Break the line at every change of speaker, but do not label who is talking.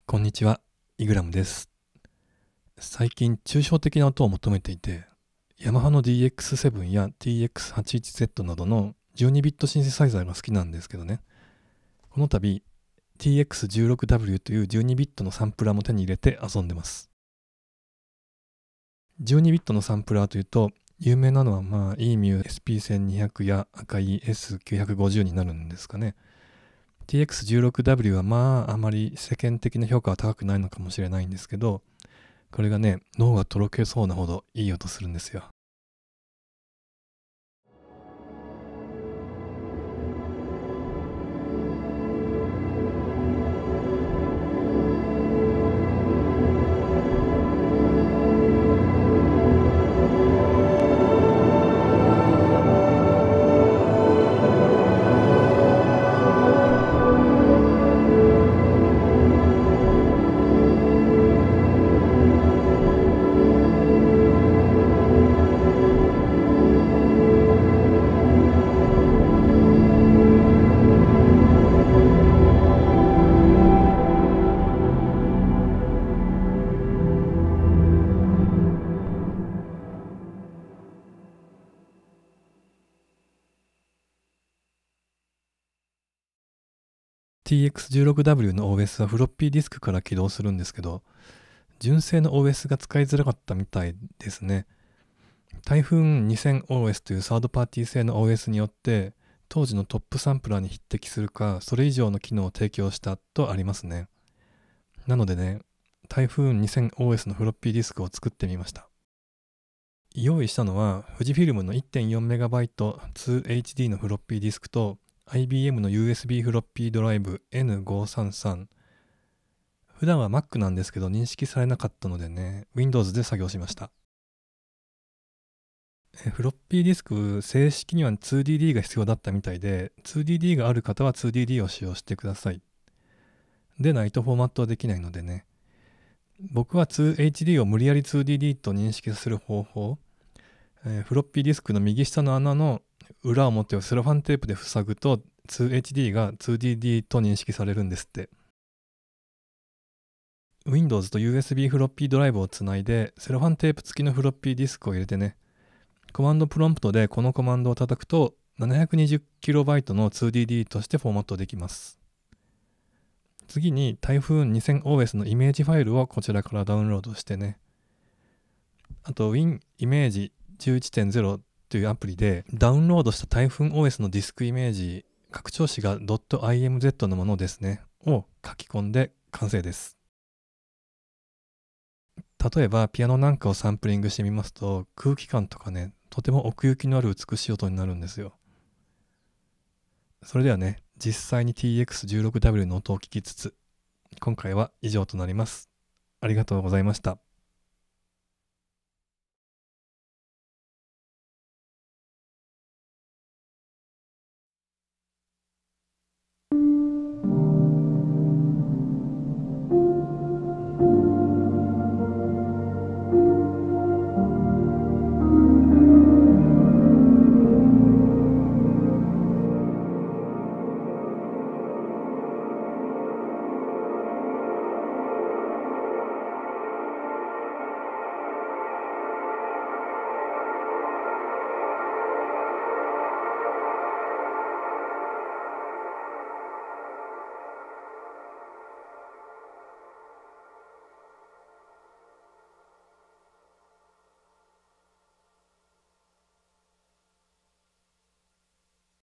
こんにちは、イグラムです。最近抽象的な音を求めていて、ヤマハの DX7 や TX81Z などの12ビットシンセサイザーが好きなんですけどね、この度 TX16W という12ビットのサンプラーも手に入れて遊んでます。12ビットのサンプラーというと、有名なのはEMU SP1200 や赤い S950 になるんですかね。TX16W はあまり世間的な評価は高くないのかもしれないんですけど、これがね、脳がとろけそうなほどいい音するんですよ。TX16W の OS はフロッピーディスクから起動するんですけど、純正の OS が使いづらかったみたいですね。台風 2000OS というサードパーティー製の OS によって、当時のトップサンプラーに匹敵するか、それ以上の機能を提供したとありますね。なのでね、台風 2000OS のフロッピーディスクを作ってみました。用意したのは、富士フィルムの 1.4MB 2HD のフロッピーディスクと、IBM の USB フロッピードライブ N533。普段は Mac なんですけど認識されなかったのでね、Windows で作業しました。フロッピーディスク、正式には 2DD が必要だったみたいで、2DD がある方は 2DD を使用してください。でないとフォーマットはできないのでね。僕は 2HD を無理やり 2DD と認識する方法、フロッピーディスクの右下の穴の裏表をセロファンテープで塞ぐと 2HD が 2DD と認識されるんですって。Windows と USB フロッピードライブをつないでセロファンテープ付きのフロッピーディスクを入れてね、コマンドプロンプトでこのコマンドを叩くと 720KB の 2DD としてフォーマットできます。次に台風 2000OS のイメージファイルをこちらからダウンロードしてね、あと Win イメージ 11.0 というアプリでダウンロードした台風 OS のディスクイメージ、拡張子が .imz のものですねを書き込んで完成です。例えばピアノなんかをサンプリングしてみますと、空気感とかね、とても奥行きのある美しい音になるんですよ。それではね、実際に TX16W の音を聞きつつ、今回は以上となります。ありがとうございました。